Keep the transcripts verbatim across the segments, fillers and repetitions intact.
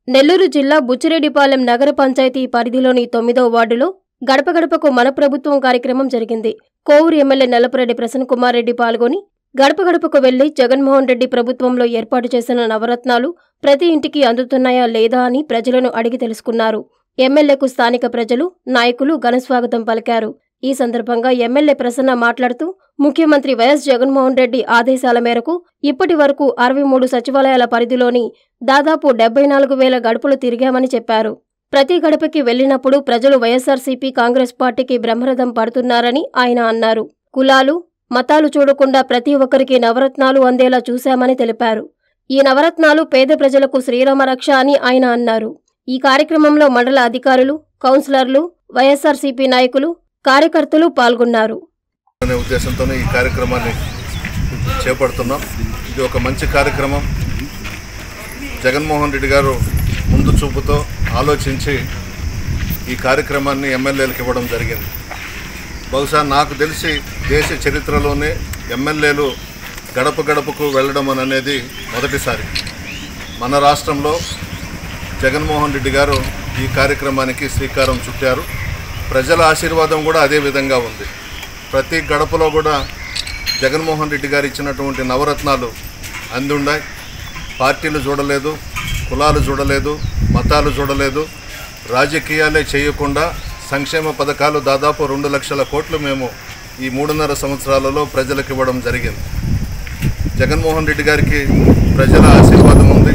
నెల్లూరు జిల్లా బుచ్చిరెడ్డిపాలెం నగర పంచాయతీ పరిధిలోని తొమ్మిదో వార్డులో గడప గడపకు మన ప్రభుత్వం కార్యక్రమం జరిగింది. కోవూరు ఎమ్మెల్యే నల్లపురెడ్డి ప్రసన్న కుమార్ రెడ్డి పాల్గొని గడప గడపకు వెళ్లి జగన్మోహన్ రెడ్డి ప్రభుత్వంలో ఏర్పాటు చేసిన నవరత్నాలు ప్రతి ఇంటికి అందుతున్నాయా లేదా అని ప్రజలను అడిగి తెలుసుకున్నారు. ఎమ్మెల్యేకు స్థానిక ప్రజలు, నాయకులు ఘనస్వాగతం పలికారు. ఈ సందర్భంగా ఎమ్మెల్యే ప్రసన్న మాట్లాడుతూ ముఖ్యమంత్రి వైఎస్ జగన్మోహన్ రెడ్డి ఆదేశాల మేరకు ఇప్పటి వరకు అరవై మూడు సచివాలయాల పరిధిలోని దాదాపు డెబ్బై నాలుగు వేల గడపలు తిరిగామని చెప్పారు. ప్రతి గడపకి వెళ్లినప్పుడు ప్రజలు వైఎస్సార్సీపీ కాంగ్రెస్ పార్టీకి బ్రహ్మరథం పడుతున్నారని ఆయన అన్నారు. కులాలు, మతాలు చూడకుండా ప్రతి ఒక్కరికి నవరత్నాలు అందేలా చూశామని తెలిపారు. ఈ నవరత్నాలు పేద ప్రజలకు శ్రీరామ రక్ష అని ఆయన అన్నారు. ఈ కార్యక్రమంలో మండల అధికారులు, కౌన్సిలర్లు, వైఎస్సార్సీపీ నాయకులు, కార్యకర్తలు పాల్గొన్నారు. అనే ఉద్దేశంతోనే ఈ కార్యక్రమాన్ని చేపడుతున్నాం. ఇది ఒక మంచి కార్యక్రమం. జగన్మోహన్ రెడ్డి గారు ముందు చూపుతో ఆలోచించి ఈ కార్యక్రమాన్ని ఎమ్మెల్యేలకు ఇవ్వడం జరిగింది. బహుశా నాకు తెలిసి దేశ చరిత్రలోనే ఎమ్మెల్యేలు గడప గడపకు వెళ్ళడం అనేది మొదటిసారి. మన రాష్ట్రంలో జగన్మోహన్ రెడ్డి గారు ఈ కార్యక్రమానికి శ్రీకారం చుట్టారు. ప్రజల ఆశీర్వాదం కూడా అదే విధంగా ఉంది. ప్రతి గడపలో కూడా జగన్మోహన్ రెడ్డి గారు ఇచ్చినటువంటి నవరత్నాలు అందున్నాయి. పార్టీలు చూడలేదు, కులాలు చూడలేదు, మతాలు చూడలేదు, రాజకీయాలే చేయకుండా సంక్షేమ పథకాలు దాదాపు రెండు లక్షల కోట్లు మేము ఈ మూడున్నర సంవత్సరాలలో ప్రజలకు ఇవ్వడం జరిగింది. జగన్మోహన్ రెడ్డి గారికి ప్రజల ఆశీర్వాదం ఉంది.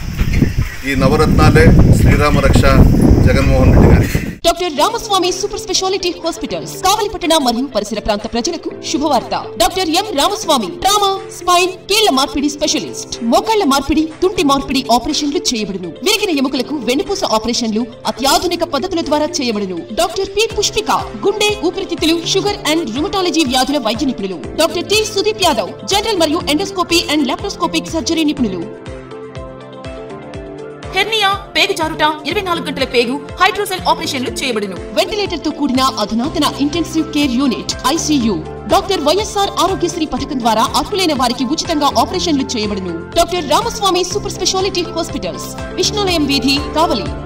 ఈ నవరత్నాలే శ్రీరామ రక్ష జగన్మోహన్ రెడ్డి గారికి. Doctor Ramaswamy super specialty hospitals కావలిపట్టణ మరియు పరిసర ప్రాంత ప్రజలకు శుభవార్త. Doctor M Ramaswamy trauma, spine, కీళ్ల మార్పిడి స్పెషలిస్ట్. మోకాళ్ల మార్పిడి, తుంటి మార్పిడి ఆపరేషన్లు చేయబడును. విరిగిన ఎముకలకు వెన్నుపూస ఆపరేషన్లు అత్యాధునిక పద్ధతుల ద్వారా చేయబడును. డాక్టర్ పి పుష్పిక గుండె, ఊపిరితిత్తులు, షుగర్ అండ్ రుమటాలజీ వ్యాధుల వైద్య నిపుణులు. Doctor T Sudeep Yadav general మరియు ఎండోస్కోపీ అండ్ లాప్రోస్కోపిక్ సర్జరీ నిపుణులు. హెర్నియా, పేగు జారుట, ఇరవై నాలుగు గంటల పేగు, హైడ్రోసెల్ ఆపరేషన్లు చేయబడును. వెంటిలేటర్ తో కూడిన అధునాతన intensive care unit ICU. Doctor YSR Aarogyasri పథకం ద్వారా అర్హులైన వారికి ఉచితంగా ఆపరేషన్లు చేయబడును. Doctor Ramaswamy super specialty hospitals, Vishnulayam వీధి, కావలి.